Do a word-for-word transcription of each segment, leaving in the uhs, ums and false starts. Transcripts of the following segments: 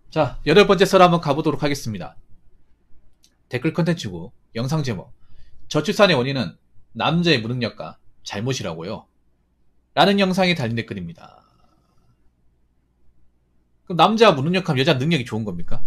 자, 여덟 번째 썰 한번 가보도록 하겠습니다. 댓글 컨텐츠고 영상 제목, 저출산의 원인은 남자의 무능력과 잘못이라고요 라는 영상에 달린 댓글입니다. 그럼 남자가 무능력하면 여자 능력이 좋은 겁니까?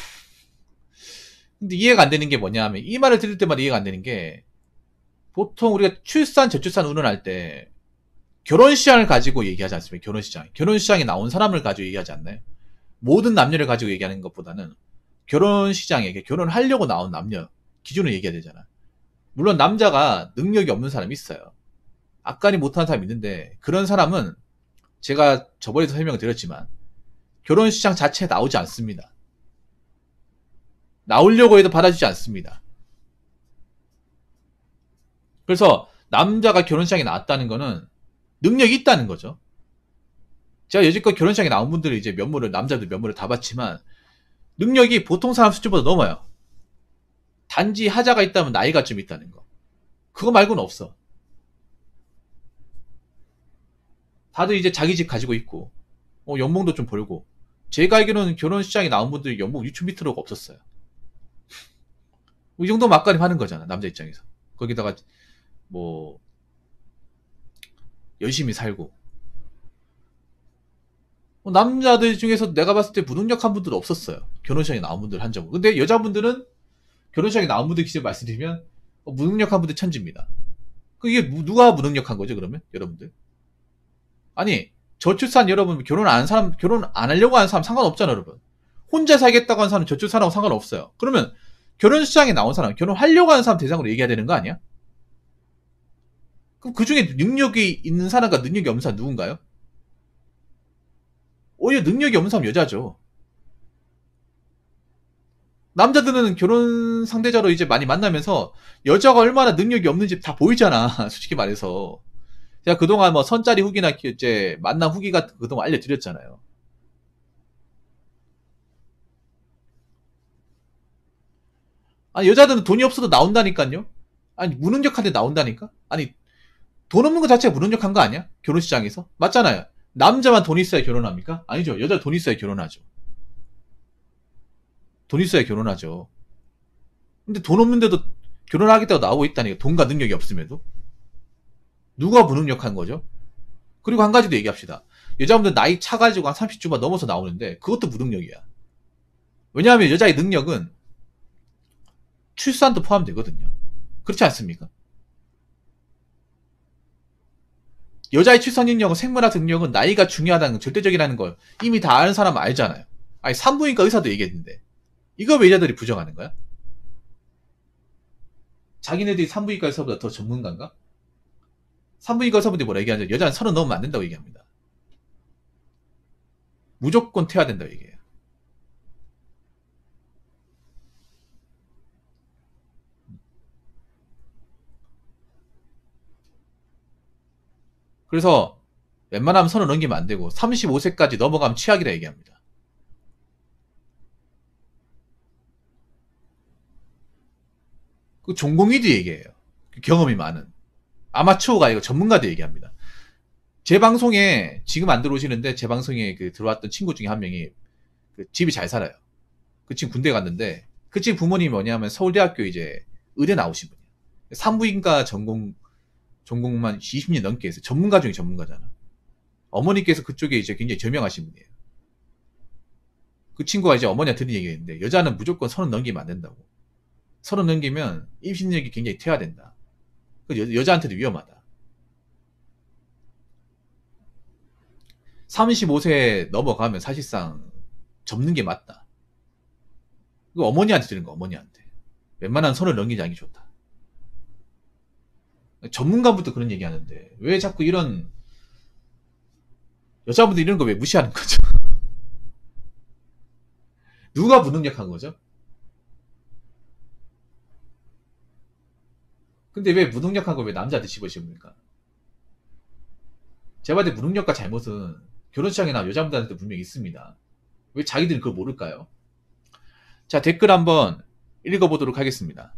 근데 이해가 안 되는 게 뭐냐 하면, 이 말을 들을 때마다 이해가 안 되는 게, 보통 우리가 출산, 저출산 운운할 때 결혼 시장을 가지고 얘기하지 않습니까? 결혼 시장. 결혼 시장에 나온 사람을 가지고 얘기하지 않나요? 모든 남녀를 가지고 얘기하는 것보다는 결혼 시장에 결혼하려고 나온 남녀 기준을 얘기해야 되잖아. 물론 남자가 능력이 없는 사람이 있어요. 악간이 못하는 사람이 있는데, 그런 사람은 제가 저번에도 설명을 드렸지만 결혼 시장 자체에 나오지 않습니다. 나오려고 해도 받아주지 않습니다. 그래서 남자가 결혼 시장에 나왔다는 거는 능력이 있다는 거죠. 제가 여지껏 결혼 시장에 나온 분들이 이제 면모를, 남자들 면모를 다 봤지만 능력이 보통 사람 수준보다 넘어요. 단지 하자가 있다면 나이가 좀 있다는 거. 그거 말고는 없어. 다들 이제 자기 집 가지고 있고, 어, 연봉도 좀 벌고. 제가 알기로는 결혼 시장에 나온 분들이 연봉 육천 밑으로가 없었어요. 이 정도 막가림 하는 거잖아, 남자 입장에서. 거기다가 뭐 열심히 살고. 남자들 중에서 내가 봤을 때 무능력한 분들은 없었어요. 결혼 시장에 나온 분들 한정으로. 근데 여자분들은 결혼 시장에 나온 분들 기준 말씀드리면 어, 무능력한 분들 천지입니다. 이게 누가 무능력한 거죠, 그러면? 여러분들? 아니, 저출산 여러분, 결혼 안 하는 사람, 결혼 안 하려고 하는 사람 상관없잖아, 여러분. 혼자 살겠다고 하는 사람은 저출산하고 상관없어요. 그러면 결혼 시장에 나온 사람, 결혼하려고 하는 사람 대상으로 얘기해야 되는 거 아니야? 그럼 그 중에 능력이 있는 사람과 능력이 없는 사람 누군가요? 오히려 능력이 없는 사람 여자죠. 남자들은 결혼 상대자로 이제 많이 만나면서 여자가 얼마나 능력이 없는지 다 보이잖아. 솔직히 말해서. 제가 그동안 뭐 선짜리 후기나 이제 만남 후기 같은 거 그동안 알려드렸잖아요. 아니, 여자들은 돈이 없어도 나온다니까요? 아니, 무능력한데 나온다니까? 아니, 돈 없는 것 자체가 무능력한 거 아니야? 결혼 시장에서? 맞잖아요. 남자만 돈 있어야 결혼합니까? 아니죠. 여자 돈 있어야 결혼하죠. 돈 있어야 결혼하죠. 근데 돈 없는데도 결혼하겠다고 나오고 있다니까. 돈과 능력이 없음에도. 누가 무능력한 거죠? 그리고 한 가지 더 얘기합시다. 여자분들 나이 차가지고 한 삼십 주만 넘어서 나오는데 그것도 무능력이야. 왜냐하면 여자의 능력은 출산도 포함되거든요. 그렇지 않습니까? 여자의 출산 능력은, 생물학 능력은 나이가 중요하다는 건, 절대적이라는 걸 이미 다 아는 사람은 알잖아요. 아니, 산부인과 의사도 얘기했는데 이거 왜 여자들이 부정하는 거야? 자기네들이 산부인과 의사보다 더 전문가인가? 산부인과 의사분들이 뭐라 얘기하죠? 여자는 서른 넘으면 안 된다고 얘기합니다. 무조건 태워야 된다고 얘기해요. 그래서 웬만하면 서른 넘기면 안 되고 서른다섯 세까지 넘어가면 취약이라 얘기합니다. 그 전공의도 얘기해요. 경험이 많은. 아마추어가 아니고 전문가도 얘기합니다. 제 방송에 지금 안 들어오시는데, 제 방송에 그 들어왔던 친구 중에 한 명이 그 집이 잘 살아요. 그 친구 군대 갔는데 그 친구 부모님이 뭐냐면 서울대학교 이제 의대 나오신 분이에요. 산부인과 전공 전공만 이십 년 넘게 해서 전문가 중에 전문가잖아. 어머니께서 그쪽에 이제 굉장히 저명하신 분이에요. 그 친구가 이제 어머니한테 들은 얘기했는데, 여자는 무조건 서른 넘기면 안 된다고. 서른 넘기면 임신력이 굉장히 퇴화된다. 그 여, 여자한테도 위험하다. 서른다섯 세 넘어가면 사실상 접는 게 맞다. 이거 어머니한테 들은 거, 어머니한테. 웬만한 선을 넘기지 않기 좋다. 전문가부터 그런 얘기 하는데 왜 자꾸 이런 여자분들 이런 거 왜 무시하는 거죠? 누가 무능력한 거죠? 근데 왜 무능력한 걸 왜 남자한테 집어씌웁니까? 제가 봤을 때 무능력과 잘못은 결혼 시장에나 여자분들한테 분명히 있습니다. 왜 자기들은 그걸 모를까요? 자, 댓글 한번 읽어보도록 하겠습니다.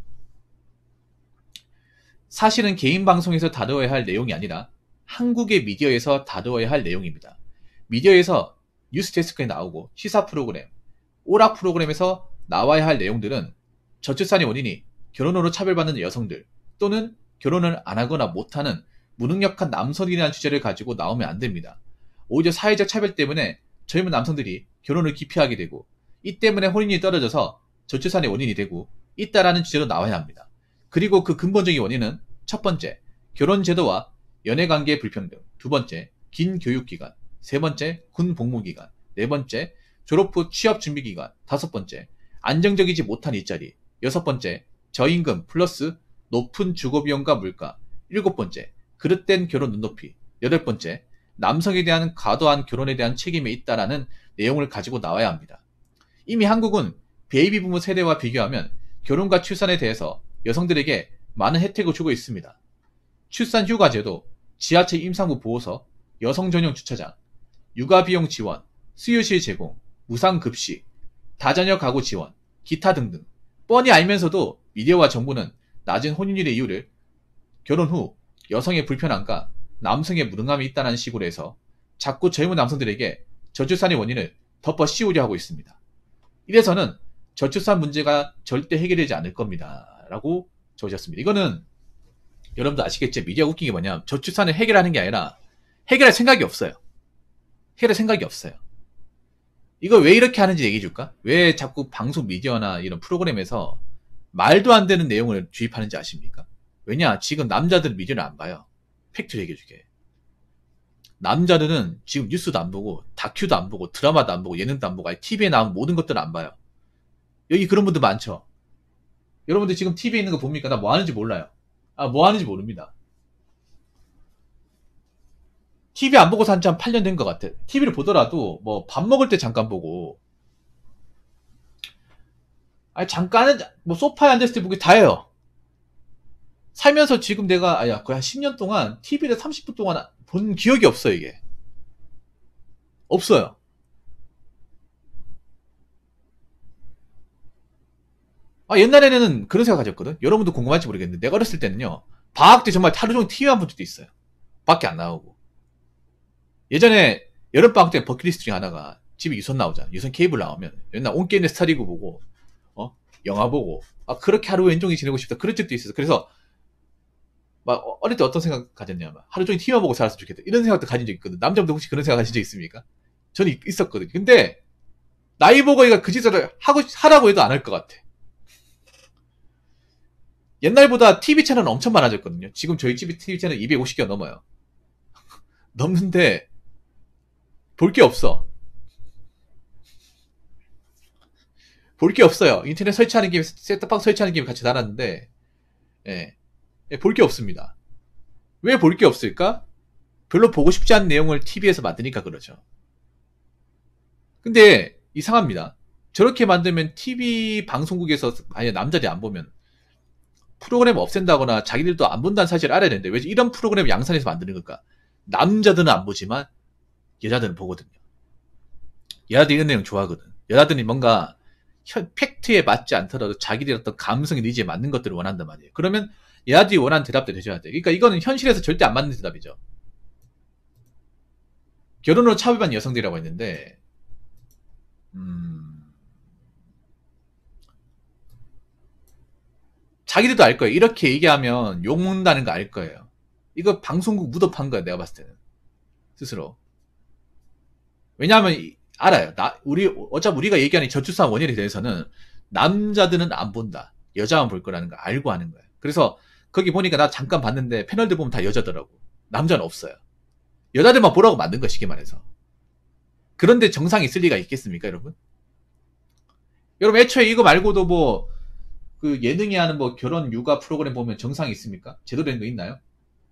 사실은 개인 방송에서 다루어야 할 내용이 아니라 한국의 미디어에서 다루어야 할 내용입니다. 미디어에서 뉴스데스크에 나오고 시사 프로그램, 오락 프로그램에서 나와야 할 내용들은 저출산의 원인이 결혼으로 차별받는 여성들 또는 결혼을 안 하거나 못하는 무능력한 남성이라는 주제를 가지고 나오면 안 됩니다. 오히려 사회적 차별 때문에 젊은 남성들이 결혼을 기피하게 되고 이 때문에 혼인이 떨어져서 저출산의 원인이 되고 있다라는 주제로 나와야 합니다. 그리고 그 근본적인 원인은 첫 번째, 결혼 제도와 연애관계의 불평등, 두 번째, 긴 교육기간, 세 번째, 군 복무기간, 네 번째, 졸업 후 취업 준비기간, 다섯 번째, 안정적이지 못한 일자리, 여섯 번째, 저임금 플러스 높은 주거비용과 물가, 일곱 번째, 그릇된 결혼 눈높이, 여덟 번째, 남성에 대한 과도한 결혼에 대한 책임이 있다라는 내용을 가지고 나와야 합니다. 이미 한국은 베이비 부모 세대와 비교하면 결혼과 출산에 대해서 여성들에게 많은 혜택을 주고 있습니다. 출산 휴가제도, 지하철 임산부 보호서, 여성 전용 주차장, 육아비용 지원, 수유실 제공, 무상급식, 다자녀 가구 지원, 기타 등등. 뻔히 알면서도 미디어와 정부는 낮은 혼인율의 이유를 결혼 후 여성의 불편함과 남성의 무능함이 있다는 식으로 해서 자꾸 젊은 남성들에게 저출산의 원인을 덮어 씌우려 하고 있습니다. 이래서는 저출산 문제가 절대 해결되지 않을 겁니다. 라고 적으셨습니다. 이거는 여러분도 아시겠죠? 미디어 웃긴 게 뭐냐, 저출산을 해결하는 게 아니라 해결할 생각이 없어요. 해결할 생각이 없어요. 이거 왜 이렇게 하는지 얘기해 줄까? 왜 자꾸 방송 미디어나 이런 프로그램에서 말도 안 되는 내용을 주입하는지 아십니까? 왜냐, 지금 남자들은 미디어를 안 봐요. 팩트를 얘기해 줄게. 남자들은 지금 뉴스도 안 보고 다큐도 안 보고 드라마도 안 보고 예능도 안 보고 티비에 나온 모든 것들을 안 봐요. 여기 그런 분들 많죠? 여러분들 지금 티비에 있는 거 봅니까? 나 뭐 하는지 몰라요. 아, 뭐 하는지 모릅니다. 티비 안 보고 산지 한 팔 년 된 것 같아. 티비를 보더라도 뭐 밥 먹을 때 잠깐 보고, 아니 잠깐은 뭐 소파에 앉았을 때 보기 다예요. 살면서 지금 내가 아야 거의 한 십 년 동안 티비를 삼십 분 동안 본 기억이 없어. 이게 없어요. 아, 옛날에는 그런 생각 가졌거든. 여러분도 궁금할지 모르겠는데 내가 어렸을 때는요, 방학 때 정말 하루 종일 티비만 본 적도 있어요. 밖에 안 나오고. 예전에 여름방학 때 버킷리스트 중에 하나가 집에 유선 나오잖아. 유선 케이블 나오면 옛날 온게임의 스타리그 보고 어 영화 보고, 아 그렇게 하루 왼종일 지내고 싶다 그런 적도 있었어. 그래서 막 어릴 때 어떤 생각 가졌냐면 하루 종일 티비만 보고 살았으면 좋겠다 이런 생각도 가진 적 있거든. 남자분들 혹시 그런 생각 가진 적 있습니까? 저는 있었거든요. 근데 나이 먹어이가 그 짓을 하고 하라고 해도 안 할 것 같아. 옛날보다 티비 채널은 엄청 많아졌거든요. 지금 저희 집에 티비 채널 이백오십 개가 넘어요. 넘는데 볼 게 없어. 볼 게 없어요. 인터넷 설치하는 김에, 셋탑박 설치하는 김에 같이 달았는데, 예, 예, 볼 게 없습니다. 왜 볼 게 없을까? 별로 보고 싶지 않은 내용을 티비에서 만드니까 그러죠. 근데 이상합니다. 저렇게 만들면 티비 방송국에서 아예 남자들이 안 보면 프로그램 없앤다거나 자기들도 안 본다는 사실을 알아야 되는데 왜 이런 프로그램을 양산해서 만드는 걸까? 남자들은 안 보지만 여자들은 보거든요. 여자들이 이런 내용 좋아하거든. 여자들이 뭔가 현, 팩트에 맞지 않더라도 자기들의 어떤 감성의 니즈에 맞는 것들을 원한단 말이에요. 그러면 여자들이 원하는 대답도 해줘야 돼. 그러니까 이거는 현실에서 절대 안 맞는 대답이죠. 결혼으로 차별받는 여성들이라고 했는데, 음... 자기들도 알 거예요. 이렇게 얘기하면 욕먹는다는 거 알 거예요. 이거 방송국 무덤판 거야, 내가 봤을 때는. 스스로. 왜냐하면 알아요. 나 우리 어차피 우리가 얘기하는 저출산 원인에 대해서는 남자들은 안 본다. 여자만 볼 거라는 거 알고 하는 거예요. 그래서 거기 보니까 나 잠깐 봤는데 패널들 보면 다 여자더라고. 남자는 없어요. 여자들만 보라고 만든 거 쉽게 말해서. 그런데 정상이 있을 리가 있겠습니까, 여러분? 여러분 애초에 이거 말고도 뭐 그 예능이 하는 뭐 결혼 육아 프로그램 보면 정상이 있습니까? 제대로 된 거 있나요?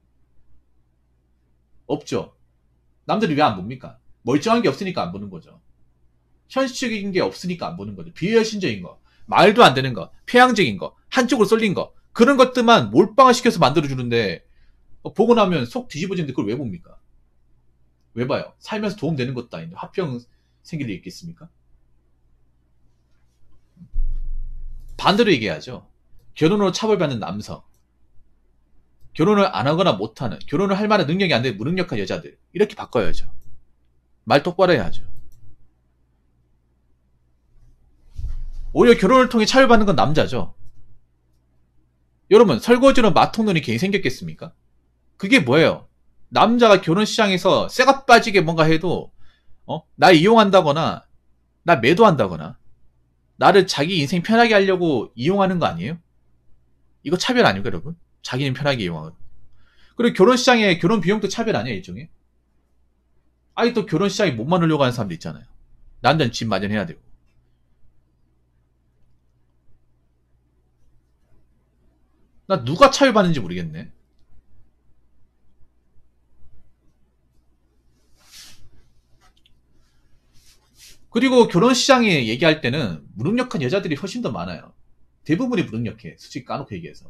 없죠. 남들이 왜 안 봅니까? 멀쩡한 게 없으니까 안 보는 거죠. 현실적인 게 없으니까 안 보는 거죠. 비현실적인 거, 말도 안 되는 거, 폐양적인 거, 한쪽으로 쏠린 거, 그런 것들만 몰빵을 시켜서 만들어주는데 보고 나면 속 뒤집어지는데 그걸 왜 봅니까? 왜 봐요? 살면서 도움되는 것도 아닌데 화병 생길 일 있겠습니까? 반대로 얘기해야죠. 결혼으로 차별받는 남성, 결혼을 안 하거나 못하는, 결혼을 할 만한 능력이 안 되는 무능력한 여자들, 이렇게 바꿔야죠. 말 똑바로 해야죠. 오히려 결혼을 통해 차별받는 건 남자죠. 여러분, 설거지로 마통론이 괜히 생겼겠습니까? 그게 뭐예요? 남자가 결혼 시장에서 쇠가 빠지게 뭔가 해도 어? 날 이용한다거나 나 매도한다거나 나를 자기 인생 편하게 하려고 이용하는 거 아니에요? 이거 차별 아닙니까, 여러분? 자기는 편하게 이용하고. 그리고 결혼 시장에 결혼 비용도 차별 아니에요, 일종의? 아니, 또 결혼 시장에 못 마누려고 하는 사람도 있잖아요. 남자는 집 마련해야 되고. 나 누가 차별받는지 모르겠네. 그리고 결혼 시장에 얘기할 때는 무능력한 여자들이 훨씬 더 많아요. 대부분이 무능력해. 솔직히 까놓고 얘기해서.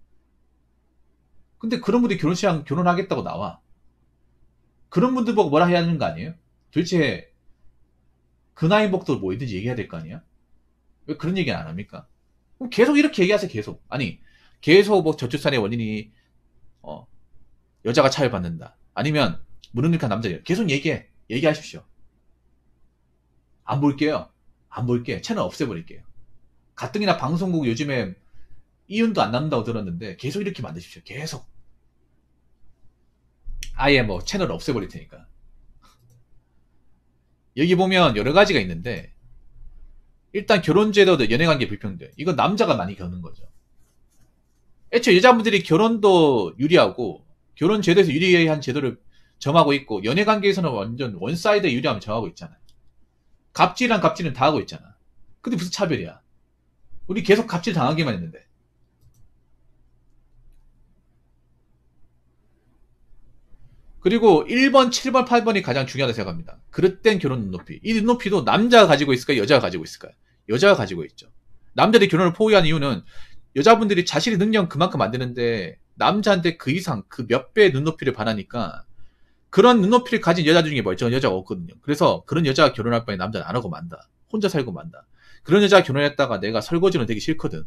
근데 그런 분들이 결혼 시장 결혼하겠다고 나와. 그런 분들 보고 뭐라 해야 하는 거 아니에요? 도대체 근하인복도 뭐이든지 얘기해야 될 거 아니야? 왜 그런 얘기는 안 합니까? 그럼 계속 이렇게 얘기하세요, 계속. 아니, 계속 뭐 저출산의 원인이, 어, 여자가 차별받는다. 아니면, 무능력한 남자예요. 계속 얘기해. 얘기하십시오. 안 볼게요. 안 볼게. 채널 없애버릴게요. 가뜩이나 방송국 요즘에 이윤도 안 남는다고 들었는데, 계속 이렇게 만드십시오. 계속. 아예 뭐, 채널 없애버릴 테니까. 여기 보면 여러 가지가 있는데, 일단 결혼제도 연애관계 불평등. 이건 남자가 많이 겪는 거죠. 애초에 여자분들이 결혼도 유리하고 결혼제도에서 유리한 제도를 정하고 있고 연애관계에서는 완전 원사이드 유리함을 정하고 있잖아요. 갑질한 갑질은 다 하고 있잖아. 근데 무슨 차별이야. 우리 계속 갑질 당하기만 했는데. 그리고 일 번, 칠 번, 팔 번이 가장 중요하다고 생각합니다. 그릇된 결혼 눈높이. 이 눈높이도 남자가 가지고 있을까요? 여자가 가지고 있을까요? 여자가 가지고 있죠. 남자들이 결혼을 포기한 이유는 여자분들이 자신의 능력 그만큼 안 되는데 남자한테 그 이상 그 몇 배의 눈높이를 바라니까 그런 눈높이를 가진 여자 중에 멀쩡한 여자가 없거든요. 그래서 그런 여자가 결혼할 바에 남자는 안 하고 만다. 혼자 살고 만다. 그런 여자가 결혼했다가 내가 설거지는 되기 싫거든.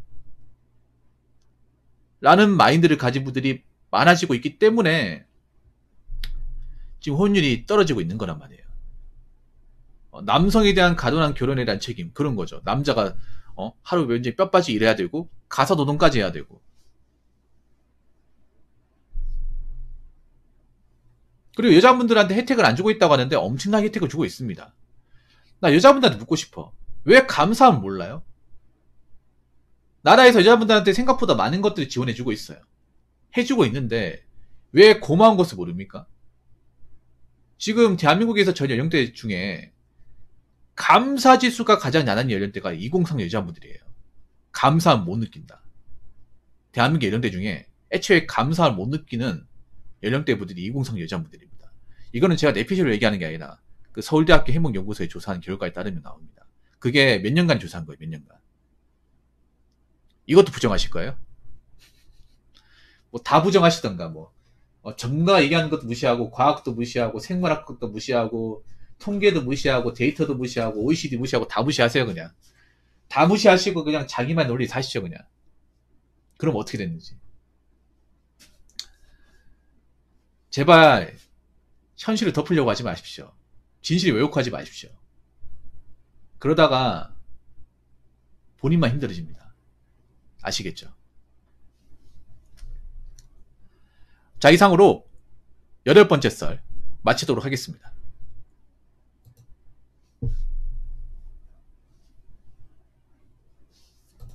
라는 마인드를 가진 분들이 많아지고 있기 때문에 지금 혼율이 떨어지고 있는 거란 말이에요. 어, 남성에 대한 가둔한 결혼에 대한 책임 그런 거죠. 남자가 어, 하루 왠지 뼈빠지 일해야 되고 가사 노동까지 해야 되고 그리고 여자분들한테 혜택을 안 주고 있다고 하는데 엄청난 혜택을 주고 있습니다. 나 여자분들한테 묻고 싶어. 왜 감사함 몰라요? 나라에서 여자분들한테 생각보다 많은 것들을 지원해주고 있어요. 해주고 있는데 왜 고마운 것을 모릅니까? 지금 대한민국에서 전 연령대 중에 감사지수가 가장 낮은 연령대가 이공삼 여자분들이에요. 감사함 못 느낀다. 대한민국 연령대 중에 애초에 감사함을 못 느끼는 연령대분들이 이공삼 여자분들입니다. 이거는 제가 내피셜로 얘기하는 게 아니라 그 서울대학교 해몽연구소에 조사한 결과에 따르면 나옵니다. 그게 몇 년간 조사한 거예요. 몇 년간. 이것도 부정하실 거예요? 뭐 다 부정하시던가 뭐 어, 전문가가 얘기하는 것도 무시하고 과학도 무시하고 생물학도 무시하고 통계도 무시하고 데이터도 무시하고 오이시디 무시하고 다 무시하세요. 그냥 다 무시하시고 그냥 자기만 논리 사시죠. 그냥. 그럼 어떻게 됐는지. 제발 현실을 덮으려고 하지 마십시오. 진실을 왜곡하지 마십시오. 그러다가 본인만 힘들어집니다. 아시겠죠? 자, 이상으로 여덟 번째 썰 마치도록 하겠습니다.